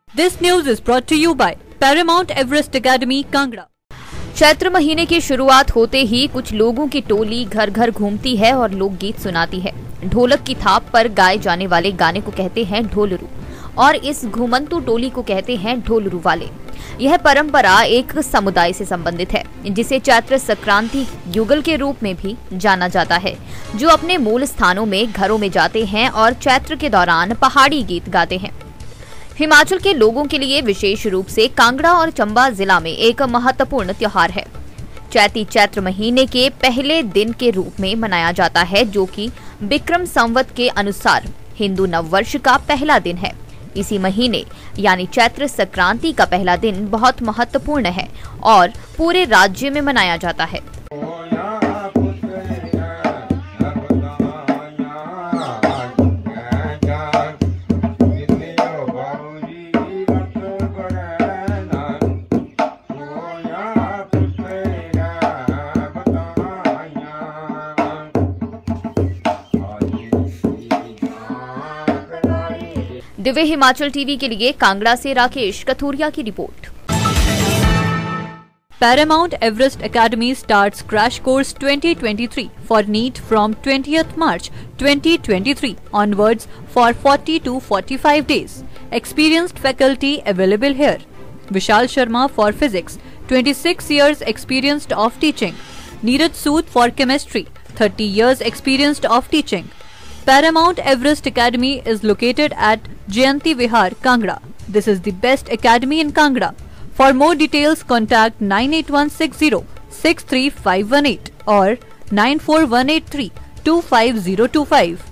This news is brought to you by Paramount Everest Academy, Kangra। Chaitra महीने की शुरुआत होते ही कुछ लोगों की टोली घर घर घूमती है और लोकगीत सुनाती है। ढोलक की थाप पर गाए जाने वाले गाने को कहते हैं ढोलरू और इस घुमंतु टोली को कहते हैं ढोलरू वाले। यह परंपरा एक समुदाय से संबंधित है जिसे चैत्र संक्रांति युगल के रूप में भी जाना जाता है, जो अपने मूल स्थानों में घरों में जाते हैं और चैत्र के दौरान पहाड़ी गीत गाते हैं। हिमाचल के लोगों के लिए विशेष रूप से कांगड़ा और चंबा जिला में एक महत्वपूर्ण त्योहार है। चैत्र महीने के पहले दिन के रूप में मनाया जाता है, जो कि विक्रम संवत के अनुसार हिंदू नववर्ष का पहला दिन है। इसी महीने यानी चैत्र संक्रांति का पहला दिन बहुत महत्वपूर्ण है और पूरे राज्य में मनाया जाता है। दिव्य हिमाचल टीवी के लिए कांगड़ा से राकेश कथूरिया की रिपोर्ट। Paramount Everest Academy starts Crash Course 2023 for NEET from 20th March 2023 onwards for 40 to 45 days. Experienced faculty available here. Vishal Sharma for Physics, 26 years experienced of teaching. Neeraj Sood for Chemistry, 30 years experienced of teaching. Paramount Everest Academy is located at Jayanti Vihar, Kangra. This is the best academy in Kangra. For more details, contact 98160 63518 or 94183 25025.